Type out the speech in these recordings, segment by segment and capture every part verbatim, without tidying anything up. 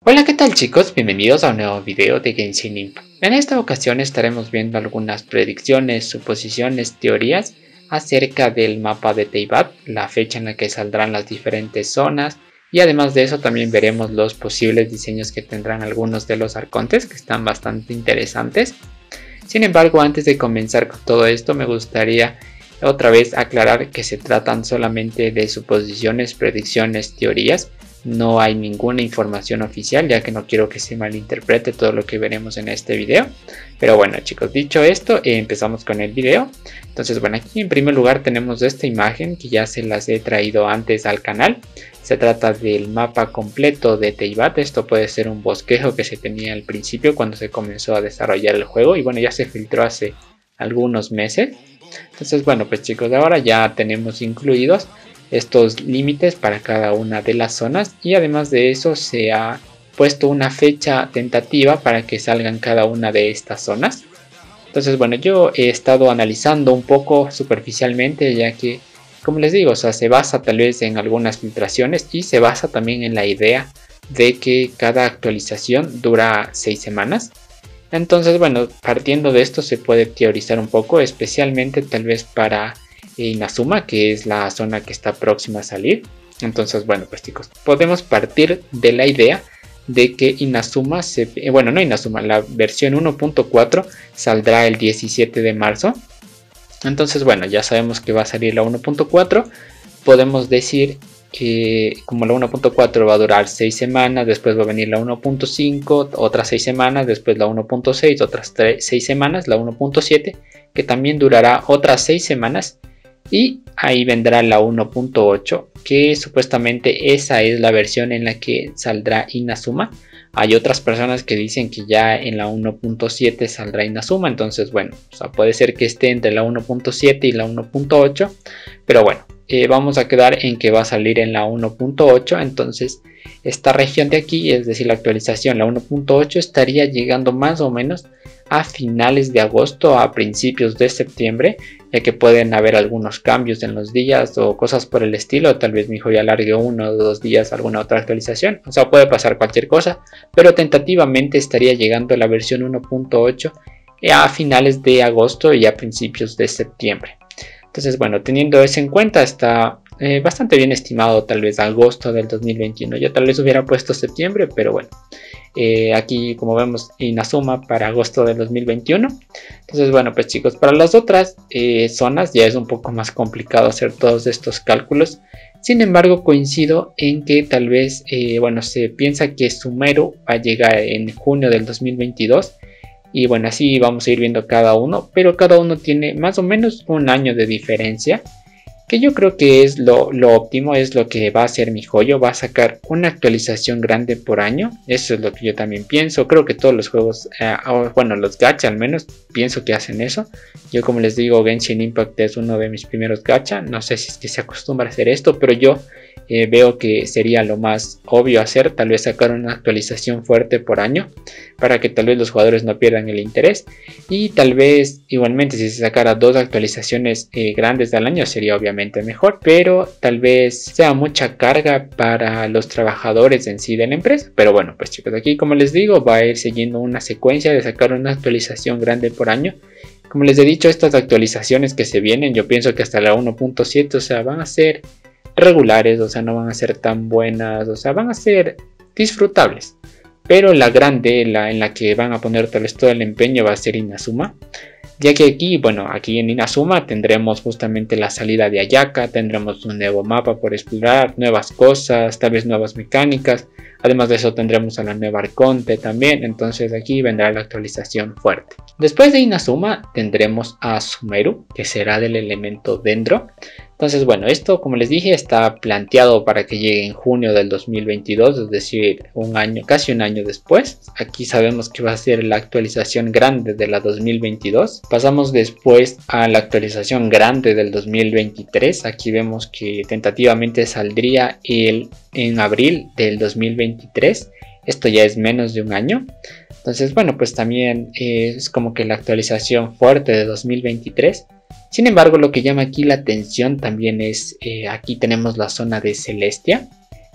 Hola, ¿qué tal chicos? Bienvenidos a un nuevo video de Genshin Impact. En esta ocasión estaremos viendo algunas predicciones, suposiciones, teorías acerca del mapa de Teyvat, la fecha en la que saldrán las diferentes zonas, y además de eso también veremos los posibles diseños que tendrán algunos de los arcontes, que están bastante interesantes. Sin embargo, antes de comenzar con todo esto, me gustaría otra vez aclarar que se tratan solamente de suposiciones, predicciones, teorías. No hay ninguna información oficial, ya que no quiero que se malinterprete todo lo que veremos en este video. Pero bueno chicos, dicho esto, eh, empezamos con el video. Entonces bueno, aquí en primer lugar tenemos esta imagen que ya se las he traído antes al canal. Se trata del mapa completo de Teyvat. Esto puede ser un bosquejo que se tenía al principio cuando se comenzó a desarrollar el juego. Y bueno, ya se filtró hace algunos meses. Entonces bueno, pues chicos, ahora ya tenemos incluidos estos límites para cada una de las zonas, y además de eso se ha puesto una fecha tentativa para que salgan cada una de estas zonas. Entonces bueno, yo he estado analizando un poco superficialmente, ya que como les digo, o sea, se basa tal vez en algunas filtraciones y se basa también en la idea de que cada actualización dura seis semanas. Entonces bueno, partiendo de esto se puede teorizar un poco, especialmente tal vez para Inazuma, que es la zona que está próxima a salir. Entonces bueno, pues chicos, podemos partir de la idea de que Inazuma se, bueno, no Inazuma, la versión uno punto cuatro saldrá el diecisiete de marzo. Entonces bueno, ya sabemos que va a salir la uno punto cuatro. Podemos decir que como la uno punto cuatro va a durar seis semanas, después va a venir la uno punto cinco, otras seis semanas, después la uno punto seis, otras seis semanas, la uno punto siete, que también durará otras seis semanas. Y ahí vendrá la uno punto ocho, que supuestamente esa es la versión en la que saldrá Inazuma. Hay otras personas que dicen que ya en la uno punto siete saldrá Inazuma. Entonces bueno, o sea, puede ser que esté entre la uno punto siete y la uno punto ocho. Pero bueno, eh, vamos a quedar en que va a salir en la uno punto ocho. Entonces esta región de aquí, es decir la actualización, la uno punto ocho, estaría llegando más o menos a finales de agosto, a principios de septiembre, ya que pueden haber algunos cambios en los días o cosas por el estilo. Tal vez mi hijo ya alargue uno o dos días alguna otra actualización, o sea, puede pasar cualquier cosa, pero tentativamente estaría llegando la versión uno punto ocho a finales de agosto y a principios de septiembre. Entonces bueno, teniendo eso en cuenta, está eh, bastante bien estimado tal vez agosto del dos mil veintiuno. Yo tal vez hubiera puesto septiembre, pero bueno, eh, aquí como vemos Inazuma para agosto del dos mil veintiuno. Entonces bueno, pues chicos, para las otras eh, zonas ya es un poco más complicado hacer todos estos cálculos. Sin embargo, coincido en que tal vez, eh, bueno, se piensa que Sumeru va a llegar en junio del dos mil veintidós. Y bueno, así vamos a ir viendo cada uno, pero cada uno tiene más o menos un año de diferencia, que yo creo que es lo, lo óptimo, es lo que va a hacer MiHoYo. Va a sacar una actualización grande por año, eso es lo que yo también pienso. Creo que todos los juegos, eh, bueno, los gacha al menos, pienso que hacen eso. Yo, como les digo, Genshin Impact es uno de mis primeros gacha, no sé si es que se acostumbra a hacer esto, pero yo eh, veo que sería lo más obvio hacer, tal vez sacar una actualización fuerte por año, para que tal vez los jugadores no pierdan el interés. Y tal vez igualmente si se sacara dos actualizaciones eh, grandes al año sería obviamente mejor, pero tal vez sea mucha carga para los trabajadores en sí de la empresa. Pero bueno, pues chicos, aquí como les digo, va a ir siguiendo una secuencia de sacar una actualización grande por año. Como les he dicho, estas actualizaciones que se vienen, yo pienso que hasta la uno punto siete, o sea, van a ser regulares, o sea, no van a ser tan buenas, o sea, van a ser disfrutables. Pero la grande, la en la que van a poner tal vez todo el empeño, va a ser Inazuma. Ya que aquí, bueno, aquí en Inazuma tendremos justamente la salida de Ayaka, tendremos un nuevo mapa por explorar, nuevas cosas, tal vez nuevas mecánicas. Además de eso tendremos a la nueva Arconte también, entonces aquí vendrá la actualización fuerte. Después de Inazuma tendremos a Sumeru, que será del elemento Dendro. Entonces bueno, esto como les dije está planteado para que llegue en junio del dos mil veintidós, es decir, un año, casi un año después. Aquí sabemos que va a ser la actualización grande de la dos mil veintidós. Pasamos después a la actualización grande del dos mil veintitrés. Aquí vemos que tentativamente saldría el, en abril del dos mil veintitrés. Esto ya es menos de un año. Entonces bueno, pues también eh, es como que la actualización fuerte de dos mil veintitrés. Sin embargo, lo que llama aquí la atención también es, eh, aquí tenemos la zona de Celestia.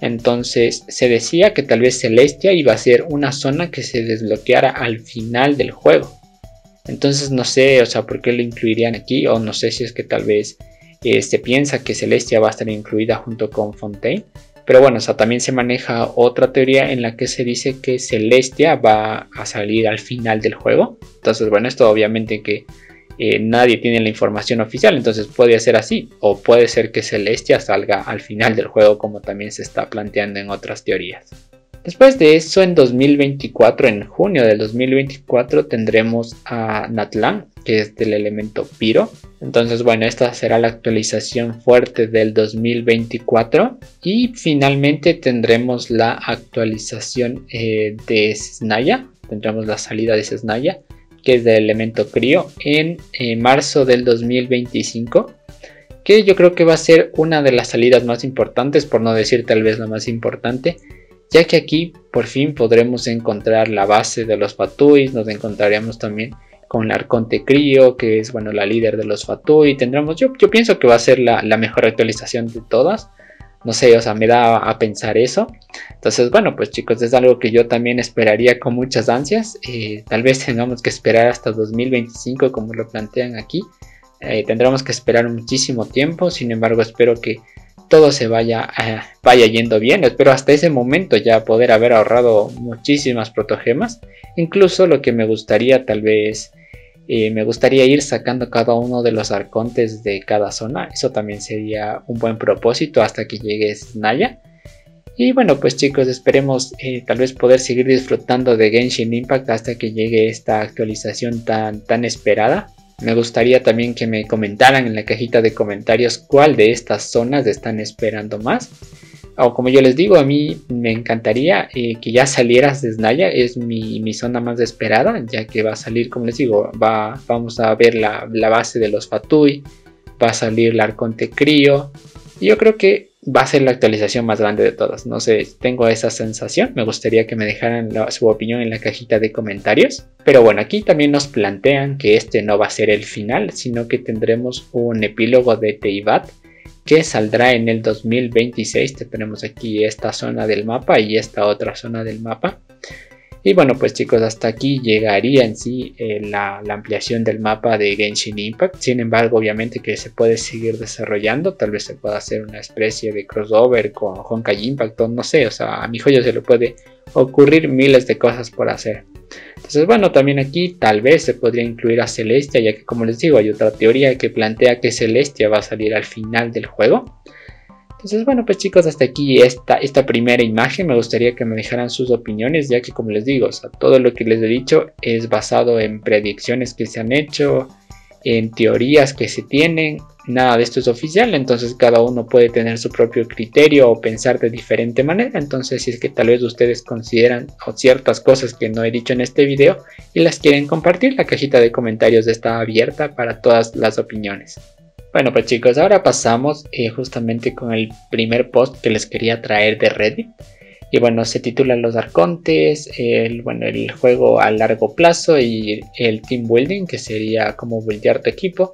Entonces se decía que tal vez Celestia iba a ser una zona que se desbloqueara al final del juego. Entonces no sé, o sea, por qué lo incluirían aquí, o no sé si es que tal vez eh, se piensa que Celestia va a estar incluida junto con Fontaine. Pero bueno, o sea, también se maneja otra teoría en la que se dice que Celestia va a salir al final del juego. Entonces, bueno, esto obviamente que eh, nadie tiene la información oficial, entonces puede ser así. O puede ser que Celestia salga al final del juego, como también se está planteando en otras teorías. Después de eso, en dos mil veinticuatro, en junio del dos mil veinticuatro, tendremos a Natlan, que es del elemento Pyro. Entonces, bueno, esta será la actualización fuerte del dos mil veinticuatro. Y finalmente tendremos la actualización eh, de Snaya. Tendremos la salida de Snaya, que es del elemento Crío, en eh, marzo del dos mil veinticinco. Que yo creo que va a ser una de las salidas más importantes, por no decir tal vez la más importante, ya que aquí por fin podremos encontrar la base de los Fatui. Nos encontraremos también con la Arconte Crío, que es, bueno, la líder de los Fatui. Tendremos, yo, yo pienso que va a ser la, la mejor actualización de todas. No sé, o sea, me da a pensar eso. Entonces, bueno, pues chicos, es algo que yo también esperaría con muchas ansias. Eh, tal vez tengamos que esperar hasta dos mil veinticinco, como lo plantean aquí. Eh, tendremos que esperar muchísimo tiempo. Sin embargo, espero que todo se vaya, eh, vaya yendo bien. Espero hasta ese momento ya poder haber ahorrado muchísimas protogemas. Incluso lo que me gustaría tal vez, eh, me gustaría ir sacando cada uno de los arcontes de cada zona. Eso también sería un buen propósito hasta que llegue Snaya. Y bueno, pues chicos, esperemos eh, tal vez poder seguir disfrutando de Genshin Impact hasta que llegue esta actualización tan, tan esperada. Me gustaría también que me comentaran en la cajita de comentarios cuál de estas zonas están esperando más. O como yo les digo, a mí me encantaría eh, que ya salieras de Snaya. Es mi, mi zona más esperada, ya que va a salir, como les digo, va, vamos a ver la, la base de los Fatui. Va a salir la Arconte Crío. Y yo creo que va a ser la actualización más grande de todas. No sé, tengo esa sensación. Me gustaría que me dejaran la, su opinión en la cajita de comentarios. Pero bueno, aquí también nos plantean que este no va a ser el final, sino que tendremos un epílogo de Teyvat que saldrá en el dos mil veintiséis. Tenemos aquí esta zona del mapa y esta otra zona del mapa. Y bueno, pues chicos, hasta aquí llegaría en sí eh, la, la ampliación del mapa de Genshin Impact. Sin embargo, obviamente que se puede seguir desarrollando. Tal vez se pueda hacer una especie de crossover con Honkai Impact, o no sé, o sea, a mi joyo se le puede ocurrir miles de cosas por hacer. Entonces, bueno, también aquí tal vez se podría incluir a Celestia, ya que, como les digo, hay otra teoría que plantea que Celestia va a salir al final del juego. Entonces, bueno, pues chicos, hasta aquí esta, esta primera imagen. Me gustaría que me dejaran sus opiniones, ya que, como les digo, o sea, todo lo que les he dicho es basado en predicciones que se han hecho, en teorías que se tienen. Nada de esto es oficial, entonces cada uno puede tener su propio criterio o pensar de diferente manera. Entonces, si es que tal vez ustedes consideran ciertas cosas que no he dicho en este video y las quieren compartir, la cajita de comentarios está abierta para todas las opiniones. Bueno, pues chicos, ahora pasamos eh, justamente con el primer post que les quería traer de Reddit. Y bueno, se titula Los Arcontes, el, bueno, el juego a largo plazo y el team building, que sería como buildear tu equipo.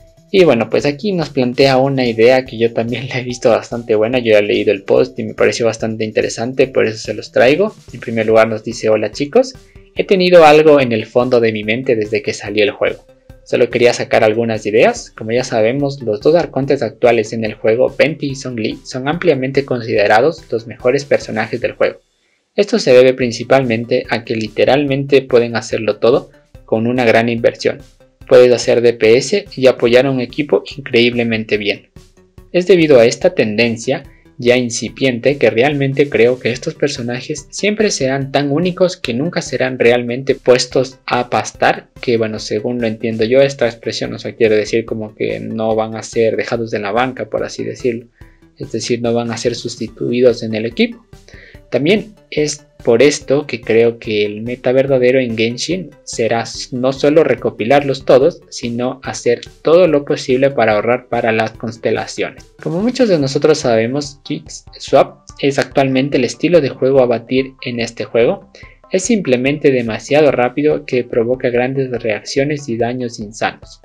Y bueno, pues aquí nos plantea una idea que yo también la he visto bastante buena. Yo ya he leído el post y me pareció bastante interesante, por eso se los traigo. En primer lugar nos dice: hola chicos, he tenido algo en el fondo de mi mente desde que salió el juego. Solo quería sacar algunas ideas. Como ya sabemos, los dos arcontes actuales en el juego, Venti y Zhongli, son ampliamente considerados los mejores personajes del juego. Esto se debe principalmente a que literalmente pueden hacerlo todo con una gran inversión. Puedes hacer D P S y apoyar a un equipo increíblemente bien. Es debido a esta tendencia ya incipiente que realmente creo que estos personajes siempre serán tan únicos que nunca serán realmente puestos a pastar, que bueno, según lo entiendo yo, esta expresión, o sea, quiere decir como que no van a ser dejados de la banca, por así decirlo, es decir, no van a ser sustituidos en el equipo. También es por esto que creo que el meta verdadero en Genshin será no solo recopilarlos todos, sino hacer todo lo posible para ahorrar para las constelaciones. Como muchos de nosotros sabemos, Kicks Swap es actualmente el estilo de juego a batir en este juego. Es simplemente demasiado rápido que provoca grandes reacciones y daños insanos.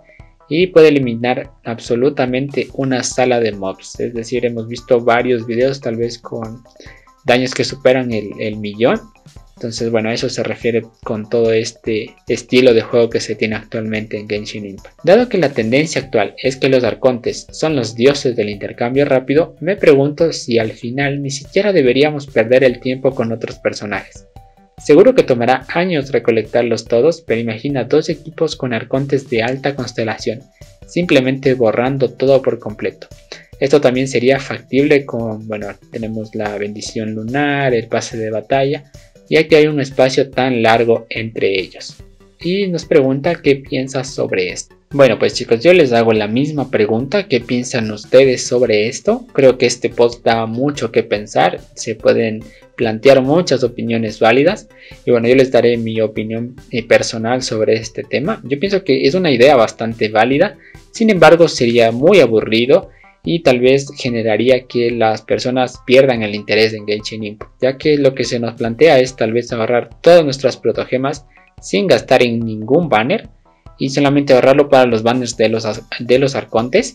y puede eliminar absolutamente una sala de mobs. Es decir, hemos visto varios videos tal vez con daños que superan el, el millón. Entonces, bueno, a eso se refiere con todo este estilo de juego que se tiene actualmente en Genshin Impact. Dado que la tendencia actual es que los arcontes son los dioses del intercambio rápido, me pregunto si al final ni siquiera deberíamos perder el tiempo con otros personajes. Seguro que tomará años recolectarlos todos, pero imagina dos equipos con arcontes de alta constelación, simplemente borrando todo por completo. Esto también sería factible con, bueno, tenemos la bendición lunar, el pase de batalla, ya que hay un espacio tan largo entre ellos. Y nos pregunta qué piensas sobre esto. Bueno, pues chicos, yo les hago la misma pregunta. ¿Qué piensan ustedes sobre esto? Creo que este post da mucho que pensar. Se pueden plantear muchas opiniones válidas. Y bueno, yo les daré mi opinión personal sobre este tema. Yo pienso que es una idea bastante válida. Sin embargo, sería muy aburrido y tal vez generaría que las personas pierdan el interés en Genshin Impact, ya que lo que se nos plantea es tal vez ahorrar todas nuestras protogemas sin gastar en ningún banner y solamente ahorrarlo para los banners de los, de los arcontes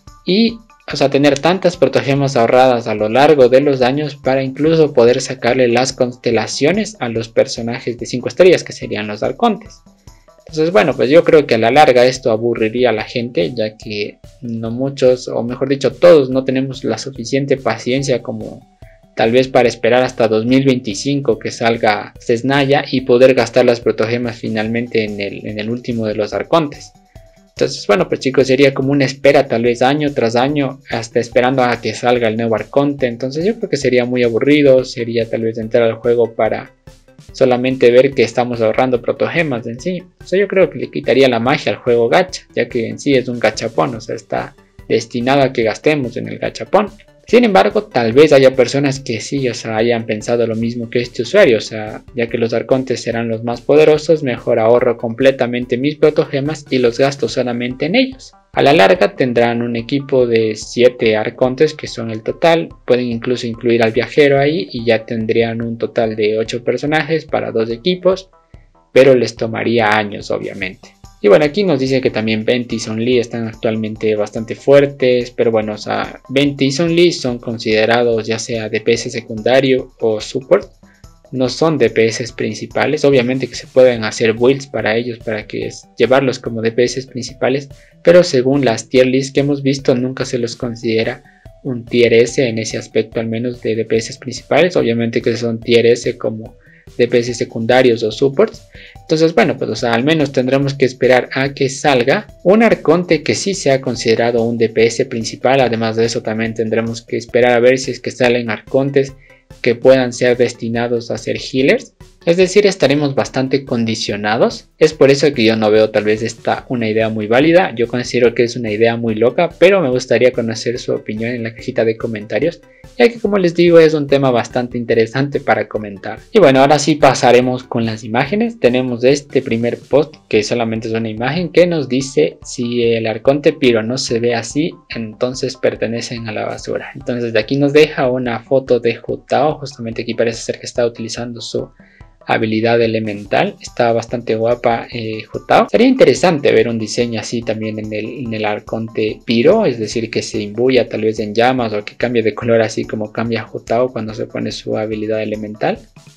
y, o sea, tener tantas protogemas ahorradas a lo largo de los años para incluso poder sacarle las constelaciones a los personajes de cinco estrellas que serían los arcontes. Entonces, bueno, pues yo creo que a la larga esto aburriría a la gente, ya que no muchos, o mejor dicho todos, no tenemos la suficiente paciencia como tal vez para esperar hasta dos mil veinticinco que salga Cesnaya y poder gastar las protogemas finalmente en el, en el último de los arcontes. Entonces, bueno, pues chicos, sería como una espera tal vez año tras año hasta esperando a que salga el nuevo arconte. Entonces yo creo que sería muy aburrido, sería tal vez entrar al juego para solamente ver que estamos ahorrando protogemas en sí. O sea, yo creo que le quitaría la magia al juego gacha, ya que en sí es un gachapón, o sea, está destinado a que gastemos en el gachapón. Sin embargo, tal vez haya personas que sí, o sea, hayan pensado lo mismo que este usuario, o sea, ya que los arcontes serán los más poderosos, mejor ahorro completamente mis protogemas y los gasto solamente en ellos. A la larga tendrán un equipo de siete arcontes que son el total, pueden incluso incluir al viajero ahí y ya tendrían un total de ocho personajes para dos equipos, pero les tomaría años obviamente. Y bueno, aquí nos dice que también Venti y Zhongli están actualmente bastante fuertes, pero bueno, o sea, Venti y Zhongli son considerados ya sea D P S secundario o support, no son D P S principales. Obviamente que se pueden hacer builds para ellos para que es, llevarlos como D P S principales, pero según las tier list que hemos visto nunca se los considera un tier S en ese aspecto, al menos de D P S principales. Obviamente que son tier S como D P S secundarios o supports. Entonces, bueno, pues o sea, al menos tendremos que esperar a que salga un arconte que sí sea considerado un D P S principal. Además de eso, también tendremos que esperar a ver si es que salen arcontes que puedan ser destinados a ser healers. Es decir, estaremos bastante condicionados. Es por eso que yo no veo tal vez esta una idea muy válida. Yo considero que es una idea muy loca, pero me gustaría conocer su opinión en la cajita de comentarios, ya que como les digo es un tema bastante interesante para comentar. Y bueno, ahora sí pasaremos con las imágenes. Tenemos este primer post que solamente es una imagen que nos dice: si el arconte Piro no se ve así, entonces pertenecen a la basura. Entonces de aquí nos deja una foto de Jutao. Justamente aquí parece ser que está utilizando su habilidad elemental. Está bastante guapa eh, Jutao. Sería interesante ver un diseño así también en el, en el arconte Piro, es decir, que se imbuya tal vez en llamas o que cambie de color así como cambia Jutao cuando se pone su habilidad elemental.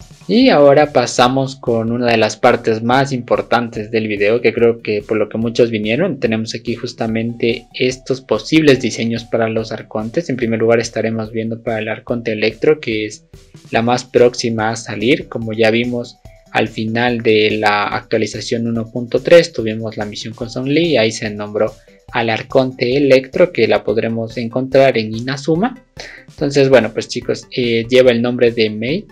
Y ahora pasamos con una de las partes más importantes del video, que creo que por lo que muchos vinieron. Tenemos aquí justamente estos posibles diseños para los arcontes. En primer lugar estaremos viendo para el arconte Electro, que es la más próxima a salir. Como ya vimos al final de la actualización uno punto tres, tuvimos la misión con Zhongli y ahí se nombró al arconte Electro, que la podremos encontrar en Inazuma. Entonces, bueno, pues chicos, eh, lleva el nombre de Mei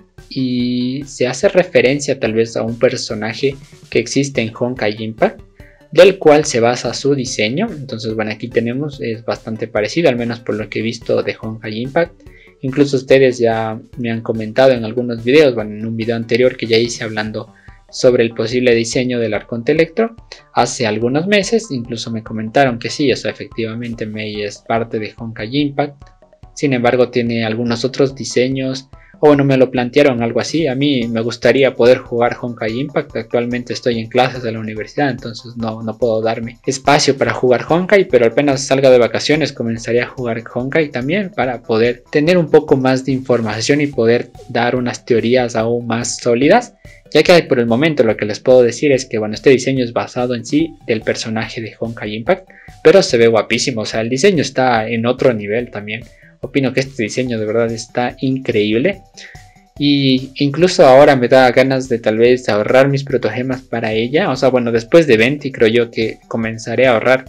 y se hace referencia tal vez a un personaje que existe en Honkai Impact, del cual se basa su diseño. Entonces, bueno, aquí tenemos, es bastante parecido, al menos por lo que he visto de Honkai Impact. Incluso ustedes ya me han comentado en algunos videos, bueno, en un video anterior que ya hice hablando sobre el posible diseño del arconte Electro hace algunos meses, incluso me comentaron que sí, o sea, efectivamente Mei es parte de Honkai Impact. Sin embargo, tiene algunos otros diseños o bueno, me lo plantearon algo así. A mí me gustaría poder jugar Honkai Impact. Actualmente estoy en clases de la universidad, entonces no, no puedo darme espacio para jugar Honkai, pero apenas salga de vacaciones comenzaría a jugar Honkai también para poder tener un poco más de información y poder dar unas teorías aún más sólidas, ya que por el momento lo que les puedo decir es que bueno, este diseño es basado en sí del personaje de Honkai Impact, pero se ve guapísimo, o sea, el diseño está en otro nivel también. Opino que este diseño de verdad está increíble. Y incluso ahora me da ganas de tal vez ahorrar mis protogemas para ella. O sea, bueno, después de Venti creo yo que comenzaré a ahorrar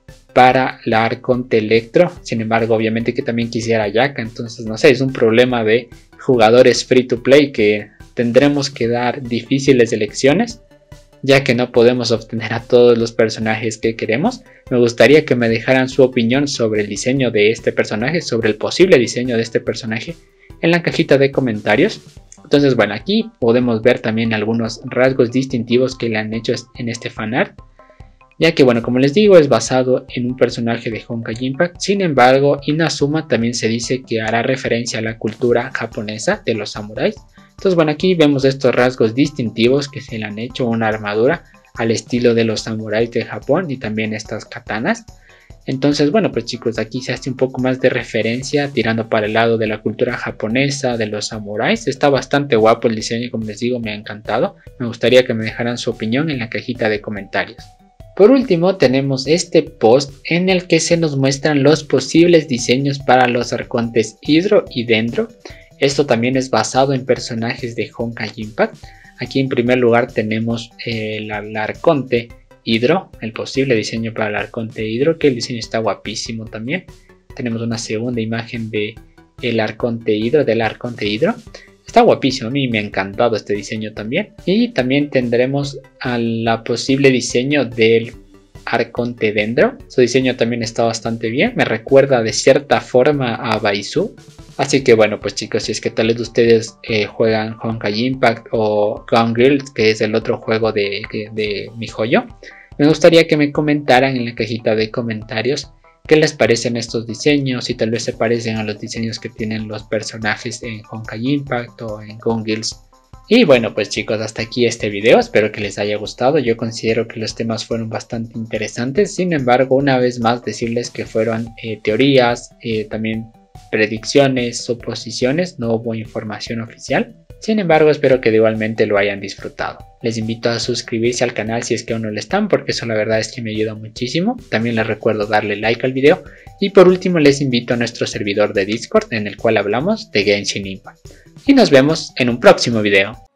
para la Arconte Electro. Sin embargo, obviamente que también quisiera Yaka. Entonces, no sé, es un problema de jugadores free to play que tendremos que dar difíciles elecciones, ya que no podemos obtener a todos los personajes que queremos. Me gustaría que me dejaran su opinión sobre el diseño de este personaje, sobre el posible diseño de este personaje en la cajita de comentarios. Entonces bueno, aquí podemos ver también algunos rasgos distintivos que le han hecho en este fanart, ya que bueno, como les digo, es basado en un personaje de Honkai Impact. Sin embargo, Inazuma también se dice que hará referencia a la cultura japonesa de los samuráis. Entonces bueno, aquí vemos estos rasgos distintivos que se le han hecho, una armadura al estilo de los samuráis de Japón y también estas katanas. Entonces bueno, pues chicos, aquí se hace un poco más de referencia tirando para el lado de la cultura japonesa de los samuráis. Está bastante guapo el diseño, como les digo, me ha encantado. Me gustaría que me dejaran su opinión en la cajita de comentarios. Por último tenemos este post en el que se nos muestran los posibles diseños para los arcontes Hydro y Dendro. Esto también es basado en personajes de Honkai Impact. Aquí en primer lugar tenemos el, el Arconte Hydro, el posible diseño para el Arconte Hydro, que el diseño está guapísimo también. Tenemos una segunda imagen de el Arconte Hydro, del Arconte Hydro. Está guapísimo, a mí me ha encantado este diseño también. Y también tendremos a la posible diseño del Arconte Dendro. Su diseño también está bastante bien, me recuerda de cierta forma a Baizu. Así que bueno, pues chicos, si es que tal vez ustedes eh, juegan Honkai Impact o Gone Girls, que es el otro juego de, de, de MiHoYo, me gustaría que me comentaran en la cajita de comentarios qué les parecen estos diseños, si tal vez se parecen a los diseños que tienen los personajes en Honkai Impact o en Gone Girls. Y bueno, pues chicos, hasta aquí este video, espero que les haya gustado. Yo considero que los temas fueron bastante interesantes. Sin embargo, una vez más decirles que fueron eh, teorías, eh, también predicciones, suposiciones, no hubo información oficial. Sin embargo, espero que igualmente lo hayan disfrutado. Les invito a suscribirse al canal si es que aún no lo están, porque eso la verdad es que me ayuda muchísimo. También les recuerdo darle like al video. Y por último les invito a nuestro servidor de Discord, en el cual hablamos de Genshin Impact. Y nos vemos en un próximo video.